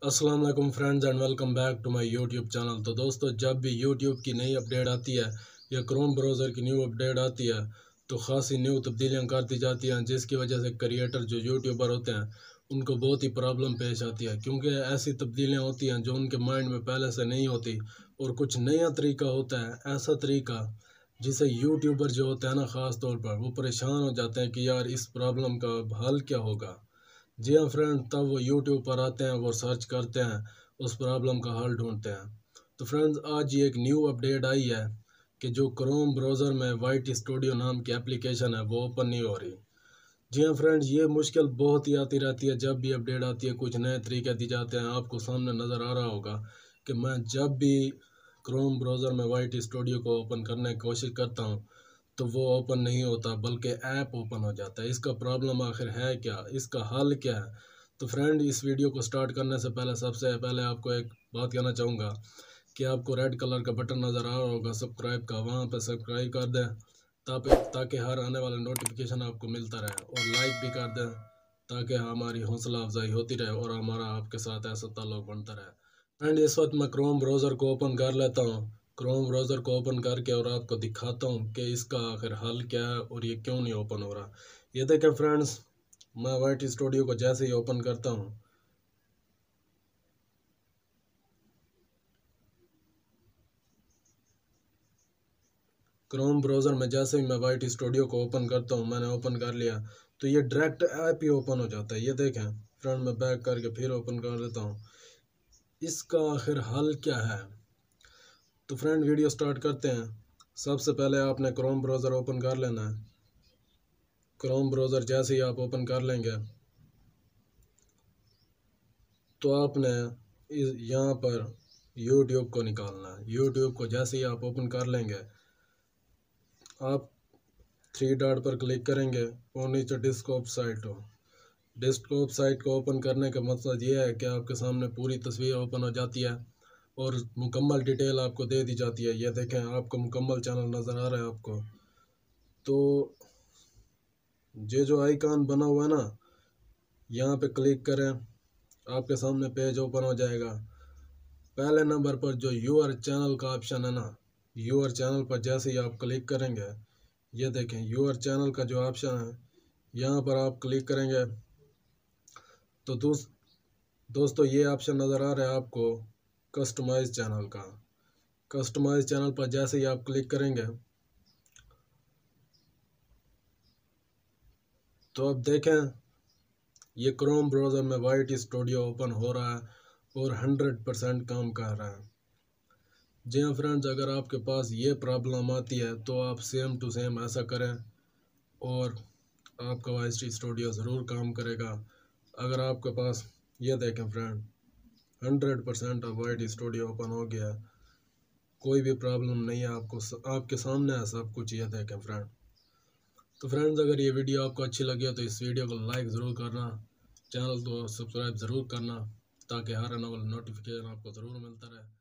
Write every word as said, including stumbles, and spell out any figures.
अस्सलाम वालेकुम friends and welcome back to my YouTube channel. तो दोस्तों, जब भी यूट्यूब की नई अपडेट आती है या क्रोम ब्राउज़र की न्यू अपडेट आती है तो ख़ासी न्यू तब्दीलियां कर दी जाती हैं, जिसकी वजह से क्रिएटर जो यूट्यूबर होते हैं उनको बहुत ही प्रॉब्लम पेश आती है, क्योंकि ऐसी तब्दीलियां होती हैं जो उनके माइंड में पहले से नहीं होती और कुछ नया तरीका होता है, ऐसा तरीका जिसे यूट्यूबर जो होते हैं ना, ख़ास तौर पर वो परेशान हो जाते हैं कि यार इस प्रॉब्लम का हल क्या होगा। जी हाँ फ्रेंड, तब वो यूट्यूब पर आते हैं, वो सर्च करते हैं, उस प्रॉब्लम का हल ढूंढते हैं। तो फ्रेंड्स, आज ये एक न्यू अपडेट आई है कि जो क्रोम ब्राउज़र में वाइट स्टूडियो नाम की एप्लीकेशन है वो ओपन नहीं हो रही। जी हाँ फ्रेंड्स, ये मुश्किल बहुत ही आती रहती है। जब भी अपडेट आती है कुछ नए तरीके दी जाते हैं। आपको सामने नज़र आ रहा होगा कि मैं जब भी क्रोम ब्राउज़र में वाइट स्टूडियो को ओपन करने की कोशिश करता हूँ तो वो ओपन नहीं होता, बल्कि ऐप ओपन हो जाता है। इसका प्रॉब्लम आखिर है क्या, इसका हल क्या है? तो फ्रेंड, इस वीडियो को स्टार्ट करने से पहले सबसे पहले आपको एक बात कहना चाहूँगा कि आपको रेड कलर का बटन नज़र आ रहा होगा सब्सक्राइब का, वहाँ पर सब्सक्राइब कर दें ताकि ताकि हर आने वाला नोटिफिकेशन आपको मिलता रहे, और लाइक भी कर दें ताकि हमारी हौसला अफजाई होती रहे और हमारा आपके साथ ऐसा ताल्लुक बनता रहे। फ्रेंड, इस वक्त मैं क्रोम ब्राउज़र को ओपन कर लेता हूँ। क्रोम ब्राउज़र को ओपन करके और आपको दिखाता हूँ कि इसका आखिर हल क्या है और ये क्यों नहीं ओपन हो रहा। ये देखें फ्रेंड्स, मैं वाइट स्टूडियो को जैसे ही ओपन करता हूँ क्रोम ब्राउज़र में जैसे ही मैं वाइट स्टूडियो को ओपन करता हूँ, मैंने ओपन कर लिया तो ये डायरेक्ट ऐप ही ओपन हो जाता है। ये देखें फ्रेंड, मैं बैक करके फिर ओपन कर देता हूँ। इसका आखिर हल क्या है? तो फ्रेंड, वीडियो स्टार्ट करते हैं। सबसे पहले आपने क्रोम ब्राउज़र ओपन कर लेना है। क्रोम ब्राउज़र जैसे ही आप ओपन कर लेंगे तो आपने इस यहाँ पर यूट्यूब को निकालना है। यूट्यूब को जैसे ही आप ओपन कर लेंगे, आप थ्री डॉट पर क्लिक करेंगे और नीचे डेस्कटॉप साइट हो। डेस्कटॉप साइट को ओपन करने का मकसद ये है कि आपके सामने पूरी तस्वीर ओपन हो जाती है और मुकम्मल डिटेल आपको दे दी जाती है। ये देखें, आपको मुकम्मल चैनल नज़र आ रहा है आपको। तो ये जो आइकॉन बना हुआ है ना, यहाँ पे क्लिक करें, आपके सामने पेज ओपन हो जाएगा। पहले नंबर पर जो यूअर चैनल का ऑप्शन है ना, यूअर चैनल पर जैसे ही आप क्लिक करेंगे, ये देखें यूअर चैनल का जो ऑप्शन है, यहाँ पर आप क्लिक करेंगे तो दोस्त दोस्तों ये ऑप्शन नज़र आ रहा है आपको कस्टमाइज चैनल का। कस्टमाइज चैनल पर जैसे ही आप क्लिक करेंगे तो अब देखें ये क्रोम ब्राउज़र में वाइट स्टूडियो ओपन हो रहा है और हंड्रेड परसेंट काम कर रहा है। जी हाँ फ्रेंड्स, अगर आपके पास ये प्रॉब्लम आती है तो आप सेम टू सेम ऐसा करें और आपका वाइट स्टूडियो ज़रूर काम करेगा। अगर आपके पास, ये देखें फ्रेंड, हंड्रेड परसेंट अब वाइट स्टूडियो ओपन हो गया, कोई भी प्रॉब्लम नहीं है, आपको आपके सामने है सब कुछ। ये देखें फ्रेंड। तो फ्रेंड्स, अगर ये वीडियो आपको अच्छी लगी हो तो इस वीडियो को लाइक ज़रूर करना, चैनल को सब्सक्राइब ज़रूर करना ताकि हर आने वाला नोटिफिकेशन आपको ज़रूर मिलता रहे।